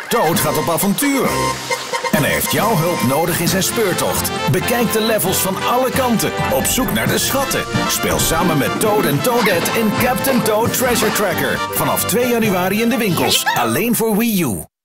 Toad gaat op avontuur. En hij heeft jouw hulp nodig in zijn speurtocht. Bekijk de levels van alle kanten. Op zoek naar de schatten. Speel samen met Toad en Toadette in Captain Toad Treasure Tracker. Vanaf 2 januari in de winkels. Alleen voor Wii U.